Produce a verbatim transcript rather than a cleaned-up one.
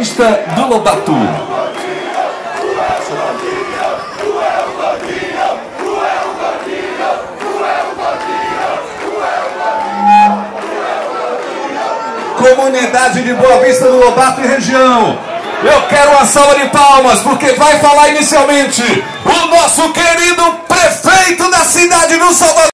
Vista do Lobato. Comunidade de Boa Vista do Lobato e região, eu quero uma salva de palmas, porque vai falar inicialmente o nosso querido prefeito da cidade do Salvador.